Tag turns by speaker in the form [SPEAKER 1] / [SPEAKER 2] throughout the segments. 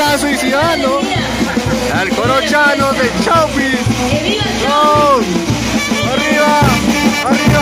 [SPEAKER 1] está suicidando. Al Corochano de Chaupis. ¡Vamos! ¡Arriba! ¡Arriba!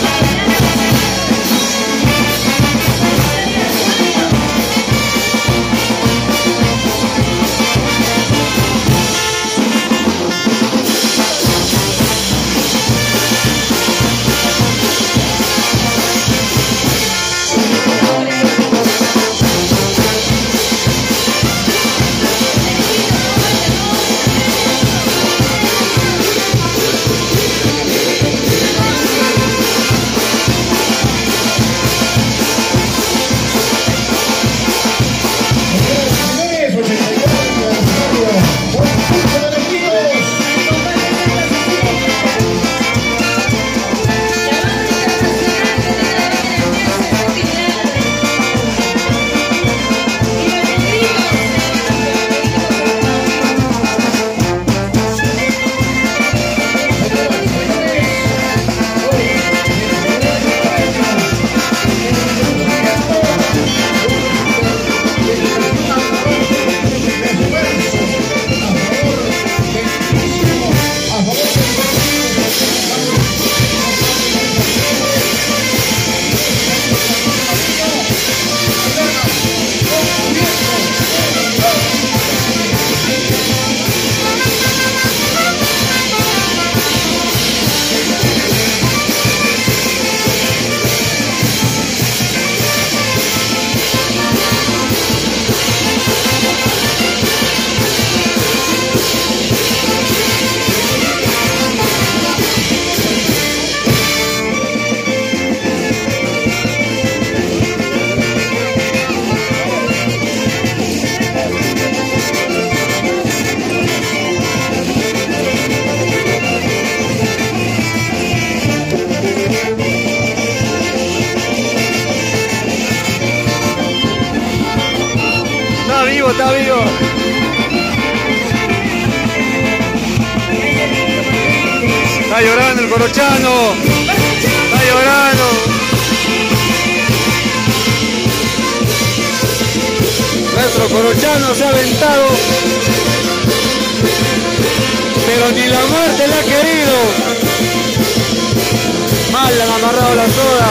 [SPEAKER 1] Está vivo. Está llorando el Corochano. Está llorando. Nuestro Corochano se ha aventado. Pero ni la muerte le ha querido. Mal le han amarrado la soga.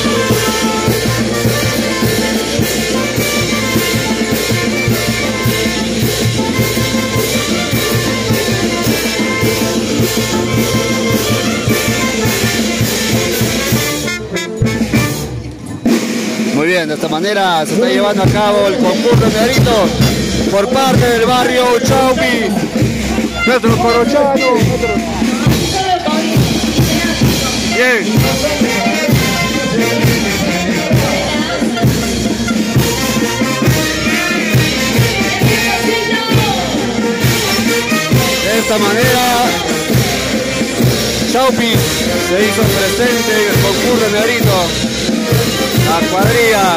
[SPEAKER 1] Muy bien, de esta manera se está llevando a cabo el concurso de aritos por parte del barrio Chaupis. Nuestro Corochano. Bien. De esta manera Chaupis se hizo presente en el concurso de aritos. La cuadrilla.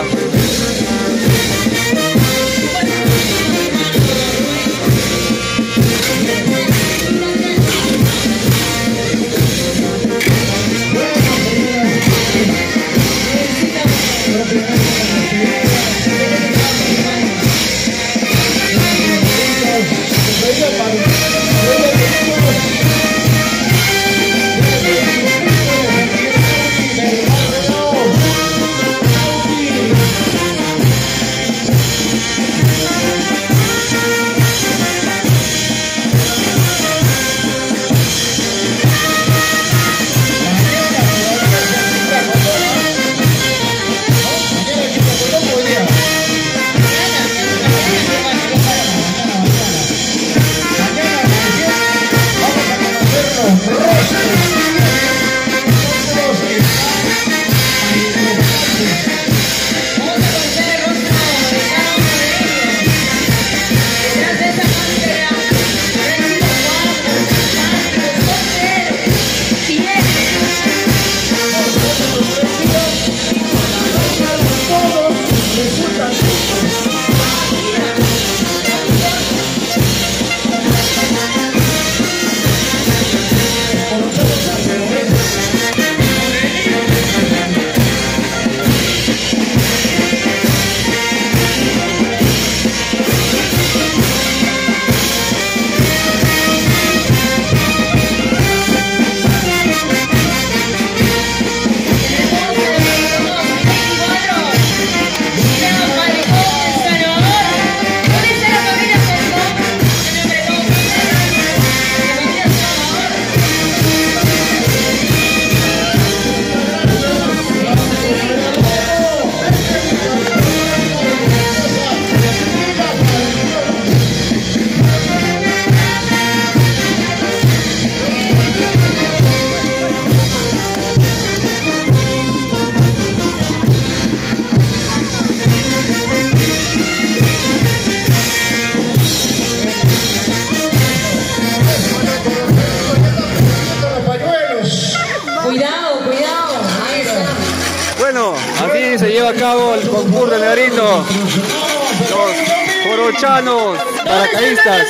[SPEAKER 1] lleva a cabo el concurso de Negrito. Los corochanos, paracaidistas.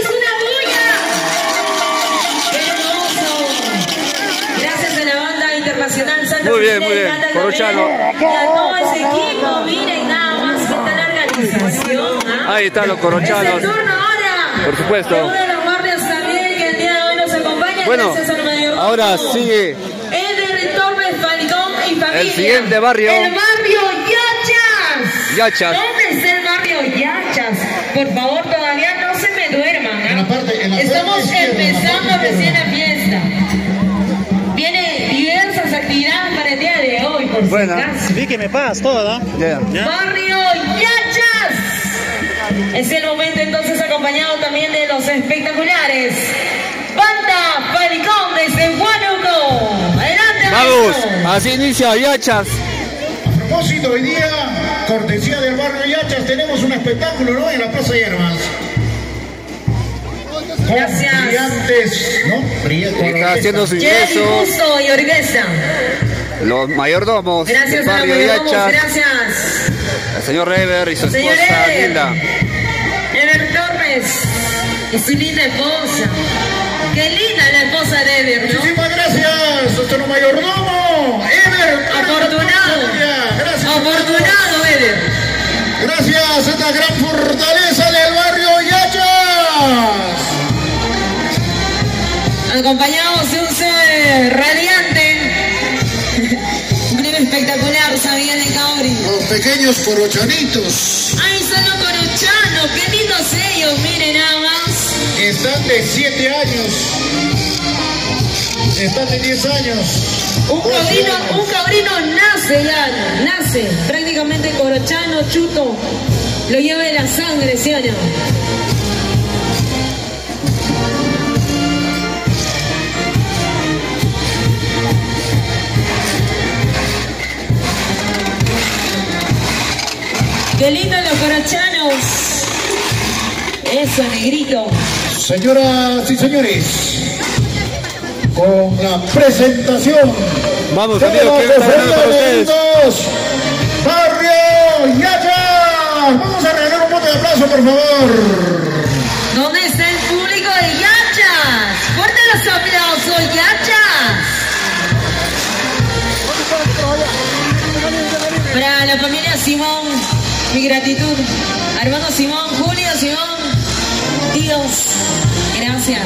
[SPEAKER 1] Muy bien, Corochano.
[SPEAKER 2] Y a todo ese equipo, miren nada más que está la organización.
[SPEAKER 1] Ahí están los corochanos.
[SPEAKER 2] Es el turno ahora.
[SPEAKER 1] Por supuesto.
[SPEAKER 2] De uno de los barrios también que el día de hoy nos acompaña.
[SPEAKER 1] Bueno, ahora sigue
[SPEAKER 2] Eder Torres Falcón y familia.
[SPEAKER 1] el siguiente barrio.
[SPEAKER 2] El barrio Yachas.
[SPEAKER 1] Yachas.
[SPEAKER 2] ¿Dónde está el barrio Yachas? Por favor, todavía no se me duerman. Estamos empezando recién la fiesta. Viene diversas actividades para el día de hoy, por si acaso.
[SPEAKER 3] Vi que me pagas todo, ¿no?
[SPEAKER 1] Yeah.
[SPEAKER 2] Barrio Yachas. Es el momento entonces acompañado también de los espectaculares. Banda Falcón desde Huánuco. Adelante,
[SPEAKER 1] Vamos,
[SPEAKER 2] maestro.
[SPEAKER 1] así inicia Yachas.
[SPEAKER 4] A propósito, hoy día, cortesía del barrio Yachas, tenemos un espectáculo, ¿no? En la Plaza Yermas.
[SPEAKER 2] Gracias.
[SPEAKER 4] Brillantes, ¿no?
[SPEAKER 1] Está haciendo su
[SPEAKER 2] Jerry
[SPEAKER 1] ingreso
[SPEAKER 2] Justo y Orquesta.
[SPEAKER 1] los mayordomos del
[SPEAKER 2] Gracias a los
[SPEAKER 1] barrio
[SPEAKER 2] mayordomos,
[SPEAKER 1] Yachas.
[SPEAKER 2] gracias.
[SPEAKER 1] El señor Rever y su
[SPEAKER 2] Señor
[SPEAKER 1] esposa
[SPEAKER 2] Eder.
[SPEAKER 1] Linda.
[SPEAKER 2] Eder Torres y su linda esposa. Qué linda la esposa de Eder, ¿no?
[SPEAKER 4] Muchísimas gracias, nuestro mayordomo, Eder.
[SPEAKER 2] Afortunado.
[SPEAKER 4] Gracias.
[SPEAKER 2] Afortunado, Eder.
[SPEAKER 4] Gracias a esta gran fortaleza del barrio Yachas.
[SPEAKER 2] Acompañados de un ser radiante. Un clima espectacular, San Miguel de Cauri.
[SPEAKER 4] Los pequeños corochanitos
[SPEAKER 2] ¡Ay, son los corochanos! ¡Qué lindos ellos! Miren nada más.
[SPEAKER 4] están de 7 años. Están de 10 años.
[SPEAKER 2] Un cabrino nace ya, nace. Prácticamente corochano, chuto. Lo lleva en la sangre, ¿sí o no? ¡Qué lindo los corochanos! Eso, negrito.
[SPEAKER 4] Señoras y señores, con la presentación
[SPEAKER 1] Vamos,
[SPEAKER 4] de
[SPEAKER 1] amigos,
[SPEAKER 4] los
[SPEAKER 1] ¿qué está ganando para ustedes?
[SPEAKER 4] Negrito, barrio Yachas. Vamos a regalar un bote de aplauso, por favor.
[SPEAKER 2] ¿Dónde está el público de Yachas? ¡Fuerte los aplausos, Yachas! Para la familia Simón, mi gratitud. Hermano Simón, Julio Simón, tíos, gracias.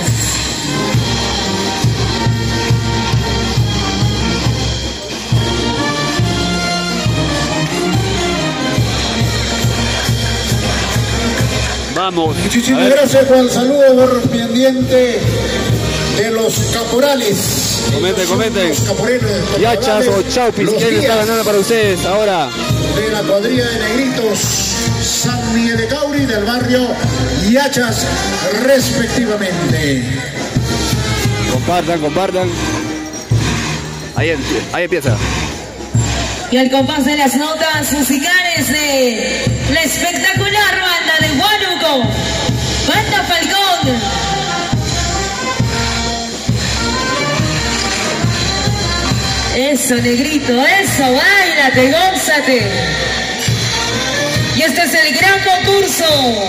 [SPEAKER 1] Vamos. A
[SPEAKER 4] Muchísimas
[SPEAKER 1] ver,
[SPEAKER 4] gracias por el saludo correspondiente de los caporales.
[SPEAKER 1] comenten.
[SPEAKER 4] Los caporales.
[SPEAKER 1] Yachas o Chaupis,
[SPEAKER 4] los
[SPEAKER 1] ¿quién está
[SPEAKER 4] guías
[SPEAKER 1] ganando para ustedes ahora?
[SPEAKER 4] de la cuadrilla de negritos San Miguel de Cauri del barrio Yachas respectivamente.
[SPEAKER 1] Compartan. Ahí empieza.
[SPEAKER 2] Y al compás de las notas musicales de la espectacular banda de Huánuco, Banda Falcón. Eso, negrito, eso, báilate, gózate. Y este es el gran concurso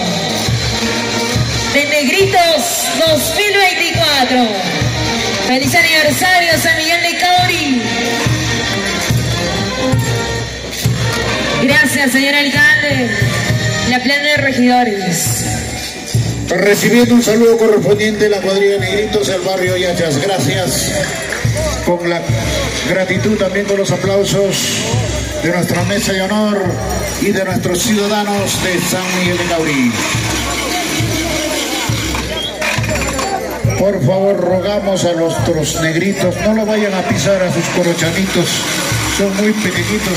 [SPEAKER 2] de Negritos 2024. Feliz aniversario, San Miguel de Cauri. Gracias, señor alcalde. La plana de regidores.
[SPEAKER 4] Recibiendo un saludo correspondiente de la cuadrilla de negritos del barrio Yachas. Gracias. Con la gratitud también con los aplausos de nuestra mesa de honor y de nuestros ciudadanos de San Miguel de Cauri. Por favor, rogamos a nuestros negritos, no lo vayan a pisar a sus corochanitos, son muy pequeñitos.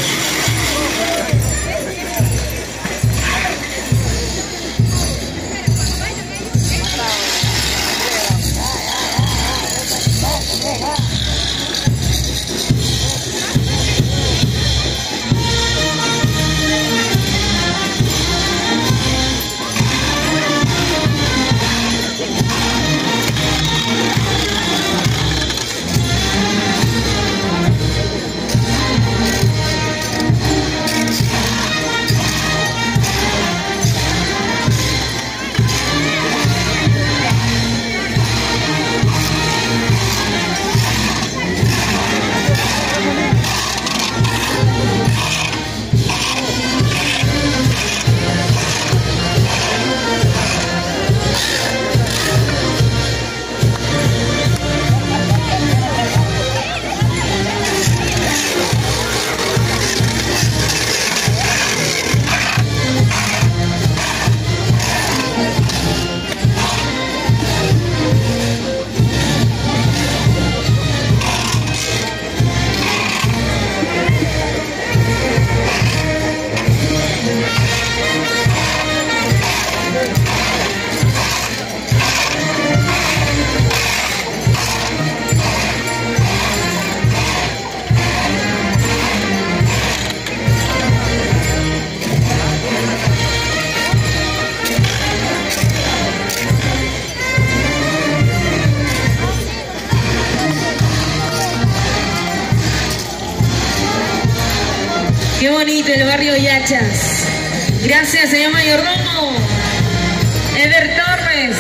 [SPEAKER 2] Qué bonito el barrio Yachas. Gracias, señor mayordomo. Eder Torres.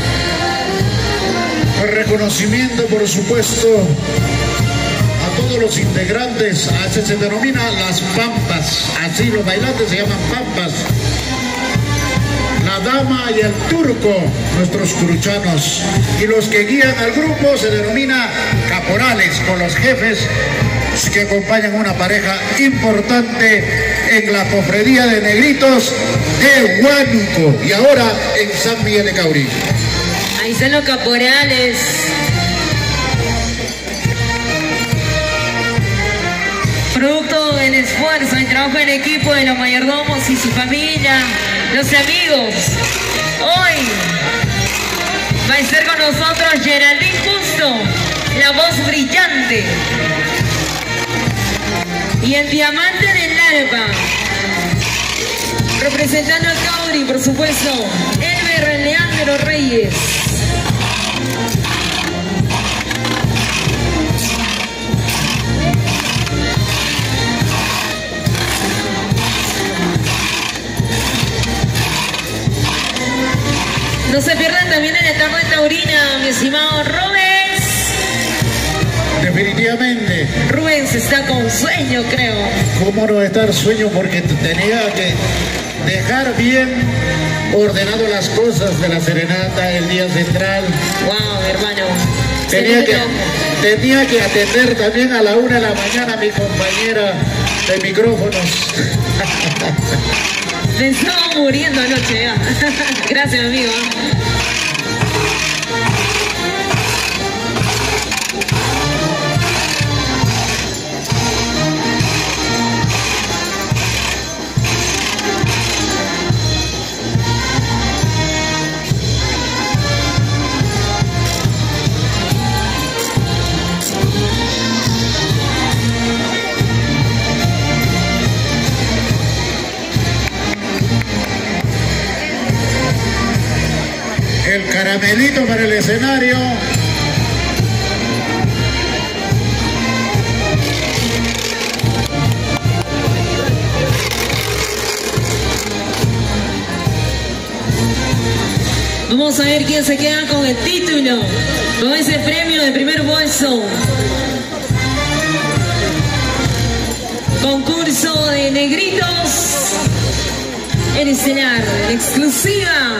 [SPEAKER 4] El reconocimiento, por supuesto, a todos los integrantes. Así se denomina las pampas. Así los bailantes se llaman pampas. La dama y el turco, nuestros curuchanos. Y los que guían al grupo se denomina caporales, con los jefes que acompañan una pareja importante en la cofradía de Negritos de Huánuco y ahora en San Miguel de Caurí.
[SPEAKER 2] Ahí están los caporales. Producto del esfuerzo y trabajo en equipo de los mayordomos y su familia, los amigos. Hoy va a estar con nosotros Geraldine Justo, la voz brillante. Y el diamante del alba, representando a Caurí, por supuesto, Elber Leandro Reyes. No se pierdan también en la tarde taurina, mi estimado Rubens.
[SPEAKER 4] Definitivamente.
[SPEAKER 2] Rubens está con sueño, creo.
[SPEAKER 4] ¿Cómo no estar sueño? Porque tenía que dejar bien ordenado las cosas de la serenata el día central.
[SPEAKER 2] Wow, hermano.
[SPEAKER 4] Tenía que atender también a la 1 de la mañana a mi compañera de micrófonos.
[SPEAKER 2] Me estaba muriendo anoche ya. Gracias, amigo.
[SPEAKER 4] El caramelito para el escenario.
[SPEAKER 2] Vamos a ver quién se queda con el título, con ese premio de primer bolso. Concurso de Negritos en estelar, en exclusiva.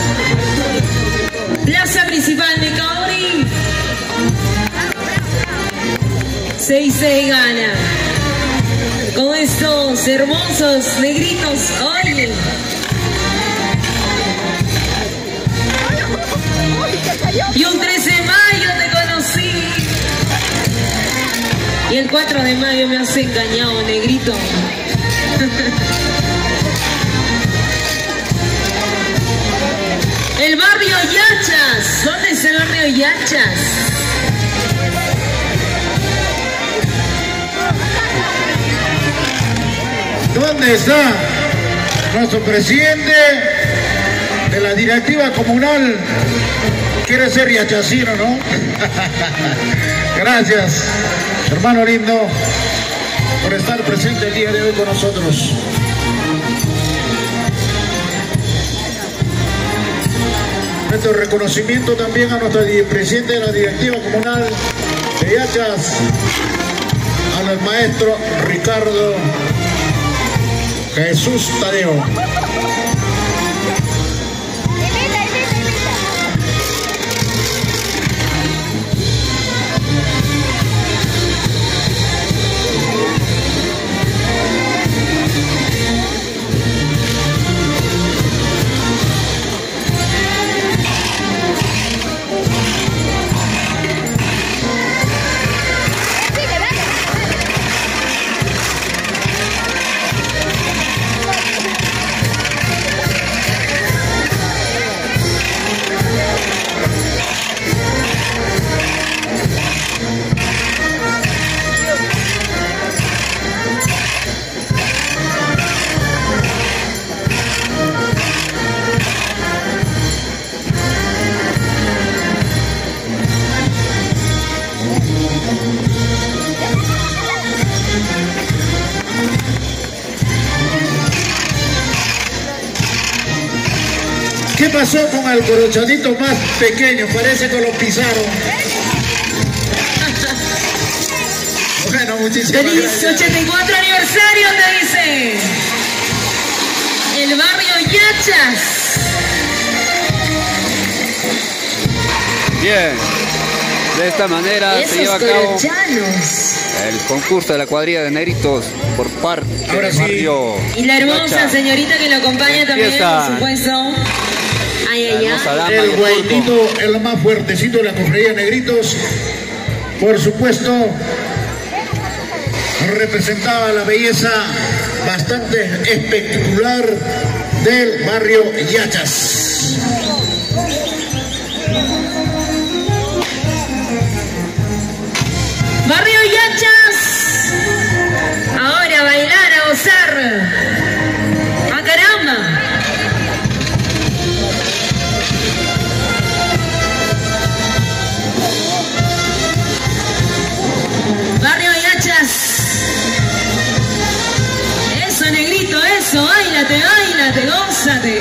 [SPEAKER 2] Plaza principal de Caurí. 6 se gana. Con estos hermosos negritos. Oye. Y un 13 de mayo te conocí. Y el 4 de mayo me has engañado, negrito. El barrio Yachas. ¿Dónde está el barrio Yachas?
[SPEAKER 4] ¿Dónde está nuestro presidente de la directiva comunal? Quiere ser yachacino, ¿no? Gracias, hermano lindo, por estar presente el día de hoy con nosotros. Nuestro reconocimiento también a nuestro presidente de la directiva comunal de Yachas, al maestro Ricardo Jesús Tadeo. pasó con el corochadito más pequeño? Parece que lo pisaron. Bueno, muchísimas
[SPEAKER 2] Feliz
[SPEAKER 4] gracias.
[SPEAKER 2] 84 aniversario, te dice. El barrio Yachas.
[SPEAKER 1] Bien, de esta manera se lleva a
[SPEAKER 2] Esos
[SPEAKER 1] cabo
[SPEAKER 2] corochanos.
[SPEAKER 1] el concurso de la cuadrilla de negritos por parte
[SPEAKER 4] Ahora
[SPEAKER 1] del
[SPEAKER 4] sí.
[SPEAKER 1] barrio
[SPEAKER 2] Y la hermosa
[SPEAKER 1] Yachas.
[SPEAKER 2] señorita que lo acompaña también,
[SPEAKER 1] Empieza.
[SPEAKER 2] por supuesto. Ay,
[SPEAKER 1] La
[SPEAKER 2] ay,
[SPEAKER 1] hermosa
[SPEAKER 2] ay.
[SPEAKER 1] dama y
[SPEAKER 4] El
[SPEAKER 1] el turco.
[SPEAKER 4] guaitito, el más fuertecito de la cofradía de negritos, por supuesto, representaba la belleza bastante espectacular del barrio Yachas.
[SPEAKER 2] Barrio Yachas. Ahora a bailar, a gozar. ¡A caramba! Barrio Yachas. Eso, negrito, eso. Báilate, báilate, gózate.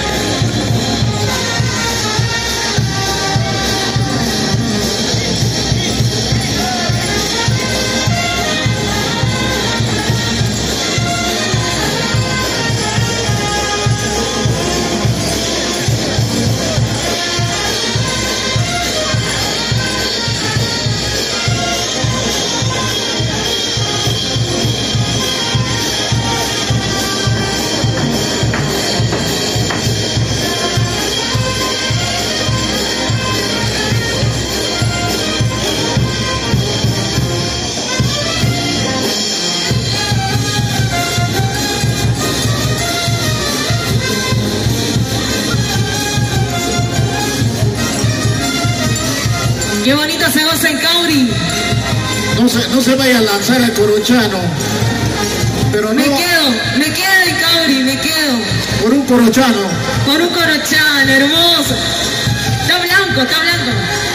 [SPEAKER 2] Qué bonito se goza en Cauri.
[SPEAKER 4] No se vaya a lanzar al corochano, pero
[SPEAKER 2] Me
[SPEAKER 4] no
[SPEAKER 2] quedo en Cauri, me quedo.
[SPEAKER 4] por un corochano.
[SPEAKER 2] Con un corochano hermoso. Está blanco, está blanco.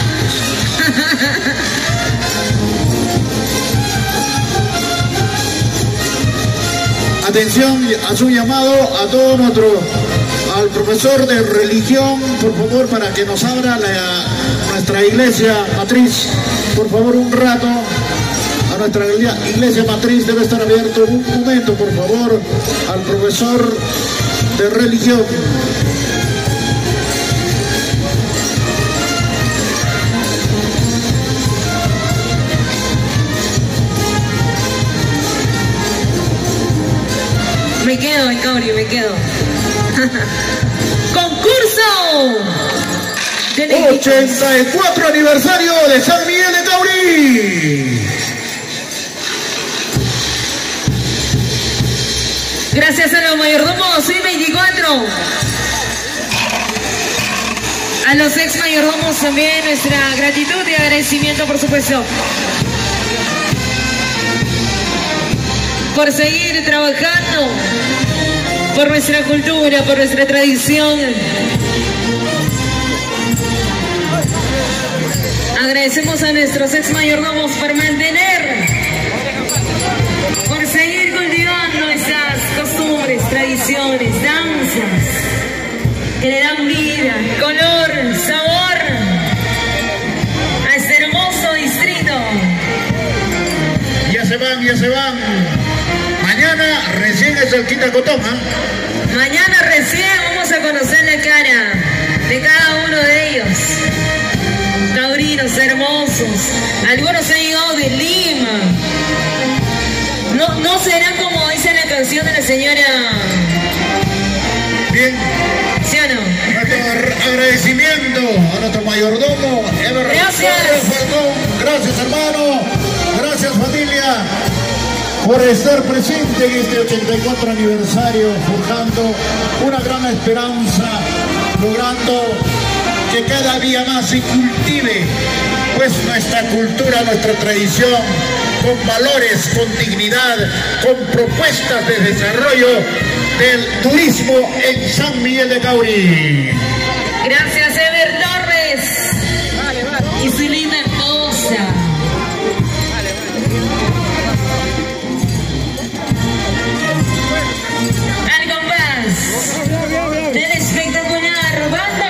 [SPEAKER 4] Atención a su llamado a todo al profesor de religión, por favor, para que nos abra nuestra iglesia matriz, por favor, un rato. A nuestra iglesia matriz debe estar abierto un momento, por favor, al profesor de religión.
[SPEAKER 2] Me quedo en Cauri, me quedo. ¡Concurso! De negritos.
[SPEAKER 4] 84 aniversario de San Miguel de Cauri.
[SPEAKER 2] Gracias a los mayordomos, soy 24. A los ex mayordomos también nuestra gratitud y agradecimiento, por supuesto. Por seguir trabajando por nuestra cultura, por nuestra tradición. Agradecemos a nuestros ex mayordomos por mantener, por seguir cultivando esas costumbres, tradiciones, danzas que le dan vida, color, sabor a este hermoso distrito.
[SPEAKER 4] Ya se van, ya se van. Mañana recién es el Quitacotón, ¿eh?
[SPEAKER 2] Mañana recién vamos a conocer la cara de cada uno de ellos. Taurinos hermosos. Algunos han llegado de Lima. No serán como dice la canción de la señora.
[SPEAKER 4] Bien.
[SPEAKER 2] ¿Sí o no?
[SPEAKER 4] Nuestro agradecimiento a nuestro mayordomo, Ever.
[SPEAKER 2] Gracias.
[SPEAKER 4] Gracias, hermano. Gracias, familia, por estar presente en este 84 aniversario, forjando una gran esperanza, logrando que cada día más se cultive pues nuestra cultura, nuestra tradición, con valores, con dignidad, con propuestas de desarrollo del turismo en San Miguel de Cauri.
[SPEAKER 2] Gracias, Ever Torres. Y su linda esposa. Al compás del espectacular banda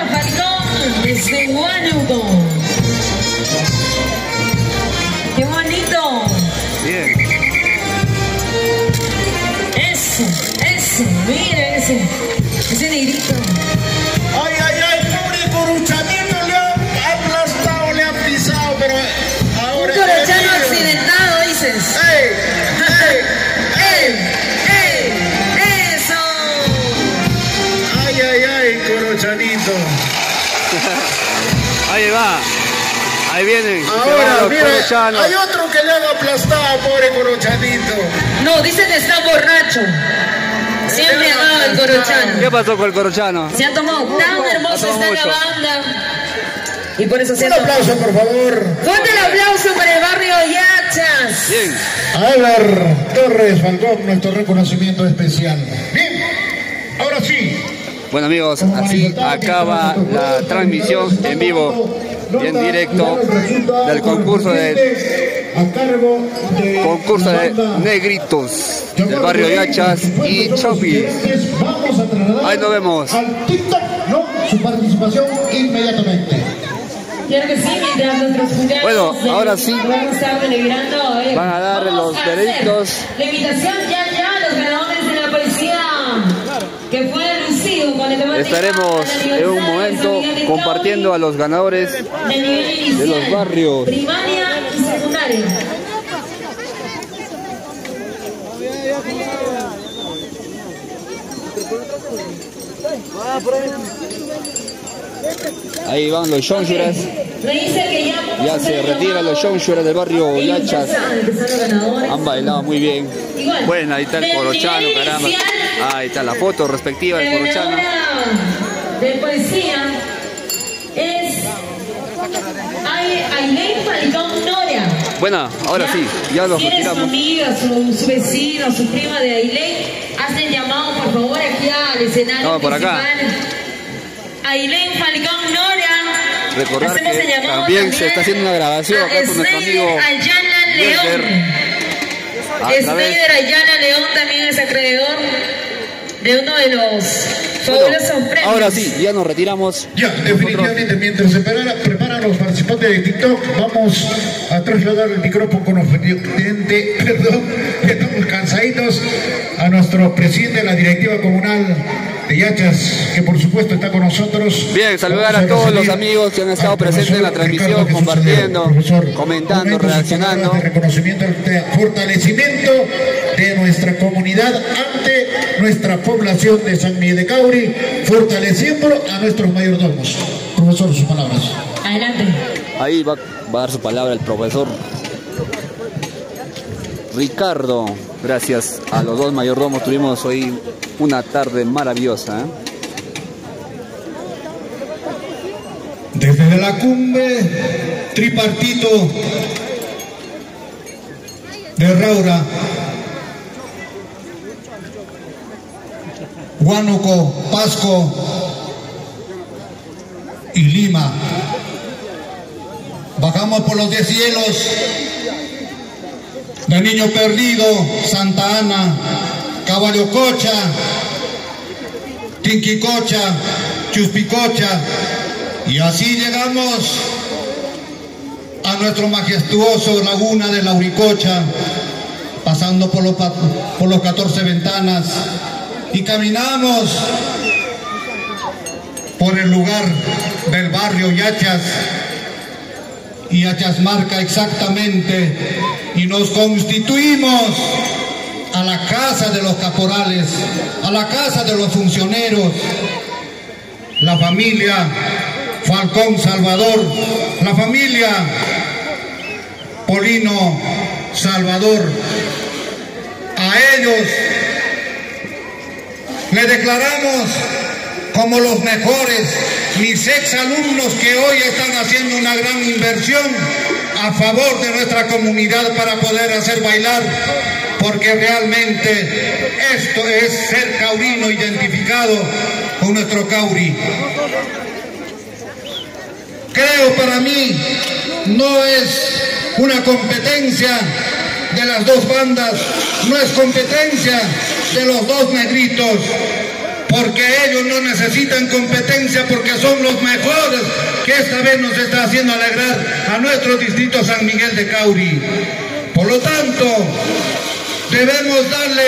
[SPEAKER 1] Ahí va. Ahí vienen.
[SPEAKER 4] Ahora, mira, hay otro que le han aplastado, pobre Corochanito.
[SPEAKER 2] No, dicen que está borracho. Siempre ha dado el Corochano.
[SPEAKER 1] ¿Qué pasó con el Corochano?
[SPEAKER 2] Se ha tomado tan hermoso esta banda. Y por eso se
[SPEAKER 4] un aplauso, por favor.
[SPEAKER 2] Fuerte el aplauso para el barrio Yachas.
[SPEAKER 1] Bien.
[SPEAKER 4] A Edgar Torres Falcón, nuestro reconocimiento especial. Bien, ahora sí.
[SPEAKER 1] Bueno amigos, así acaba la transmisión en vivo y en directo del concurso de negritos del barrio Yachas y Chaupis. Ahí nos vemos.
[SPEAKER 4] Al TikTok, no, su participación inmediatamente.
[SPEAKER 2] Claro que sí, mientras nuestros jugados.
[SPEAKER 1] Bueno, ahora sí
[SPEAKER 2] van
[SPEAKER 1] a dar los veredictos.
[SPEAKER 2] La invitación ya, los ganadores de la poesía que fue lucido con el
[SPEAKER 1] estaremos en un momento compartiendo a los ganadores de los barrios
[SPEAKER 2] primaria y secundaria.
[SPEAKER 1] Ahí van los Shonshuras. Ya se retiran los Shonshuras del barrio Yachas. Han bailado muy bien. Bueno, ahí está el Corochano, caramba. Ahí está la foto respectiva del Corochano.
[SPEAKER 2] De poesía es Ailén Falcón Nora.
[SPEAKER 1] Bueno, ahora sí, ya los
[SPEAKER 2] retiramos. Su amiga, su vecino, su prima de Ailén, hacen llamado por favor aquí al escenario.
[SPEAKER 1] No, por acá.
[SPEAKER 2] Ailén Falcón Nora.
[SPEAKER 1] Recordar que también se está haciendo una grabación acá con nuestro amigo
[SPEAKER 2] Ayala León. Snyder Ayala León también es acreedor de uno de los fabulosos premios.
[SPEAKER 1] Ahora sí, ya nos retiramos.
[SPEAKER 4] Ya, definitivamente, mientras se preparan los participantes de TikTok, vamos a trasladar el micrófono con ofendiente, estamos cansaditos, a nuestro presidente de la directiva comunal de Yachas, que por supuesto está con nosotros.
[SPEAKER 1] Bien, saludar a todos los amigos que han estado presentes en la transmisión, compartiendo, comentando, reaccionando.
[SPEAKER 4] De reconocimiento, de fortalecimiento de nuestra comunidad ante nuestra población de San Miguel de Cauri, fortaleciéndolo a nuestros mayordomos. Profesor, sus palabras.
[SPEAKER 2] Adelante.
[SPEAKER 1] Ahí va a dar su palabra el profesor Ricardo. Gracias a los dos mayordomos tuvimos hoy una tarde maravillosa.
[SPEAKER 3] Desde la cumbre tripartito de Raura, Huánuco, Pasco y Lima, bajamos por los 10 cielos de Niño Perdido, Santa Ana, Caballo Cocha, Tinquicocha, Chuspicocha, y así llegamos a nuestro majestuoso Laguna de Lauricocha, pasando por los 14 ventanas, y caminamos por el lugar del barrio Yachas, y Yachas marca exactamente, y nos constituimos a la casa de los caporales, a la casa de los funcioneros, la familia Falcón Salvador, la familia Polino Salvador. A ellos le declaramos como los mejores, mis exalumnos que hoy están haciendo una gran inversión a favor de nuestra comunidad para poder hacer bailar, porque realmente esto es ser caurino identificado con nuestro cauri. Creo, para mí no es una competencia de las dos bandas, no es competencia de los dos negritos, porque ellos no necesitan competencia, porque son los mejores, que esta vez nos está haciendo alegrar a nuestro distrito San Miguel de Cauri. Por lo tanto, debemos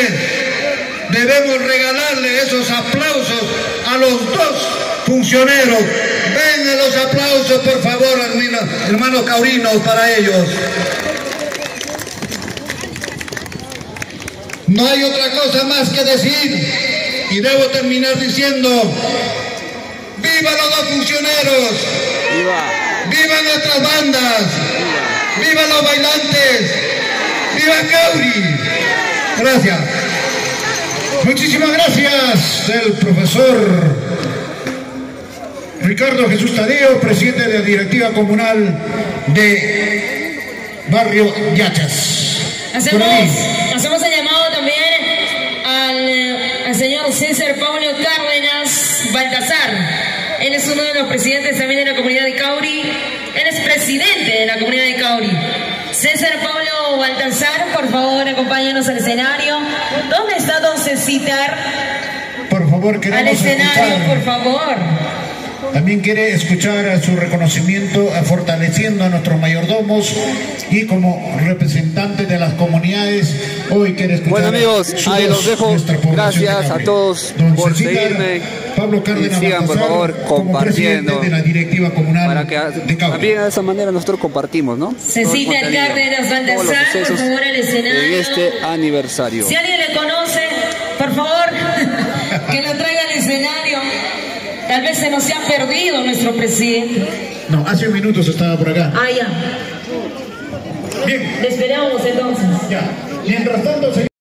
[SPEAKER 3] regalarle esos aplausos a los dos funcioneros. Vengan los aplausos, por favor, hermanos caurinos, para ellos. No hay otra cosa más que decir, y debo terminar diciendo: ¡viva los dos funcioneros!
[SPEAKER 1] ¡Viva!
[SPEAKER 3] ¡Viva nuestras bandas! ¡Viva los bailantes! ¡Viva Cauri! Gracias. Muchísimas gracias, el profesor Ricardo Jesús Tadeo, presidente de la directiva comunal de Barrio Yachas.
[SPEAKER 2] Hacemos el llamado también al señor César Pablo Cárdenas Baltasar. Él es uno de los presidentes también de la comunidad de Cauri. Él es presidente de la comunidad de Cauri. César Pablo Baltasar, por favor, acompáñanos al escenario. ¿Dónde está don Cecitar?
[SPEAKER 3] Por favor, queremos
[SPEAKER 2] al escenario,
[SPEAKER 3] escuchar.
[SPEAKER 2] por favor.
[SPEAKER 3] También quiere escuchar su reconocimiento fortaleciendo a nuestros mayordomos y como representante de las comunidades hoy quiere escuchar.
[SPEAKER 1] Bueno amigos, ahí los dejo. Gracias a todos por seguirme.
[SPEAKER 3] Pablo Cárdenas
[SPEAKER 1] y sigan por favor compartiendo
[SPEAKER 3] de la directiva comunal
[SPEAKER 1] para que también de esa manera nosotros compartimos, ¿no?
[SPEAKER 2] Cecitar Cárdenas Baltasar, por favor al escenario.
[SPEAKER 1] En este aniversario.
[SPEAKER 2] Si alguien le conoce, por favor, que lo traiga al escenario. Tal vez se nos ha perdido nuestro presidente.
[SPEAKER 3] No, hace minutos estaba por acá.
[SPEAKER 2] Ah, ya.
[SPEAKER 3] Bien.
[SPEAKER 2] Le esperamos entonces.
[SPEAKER 3] Ya. Mientras tanto,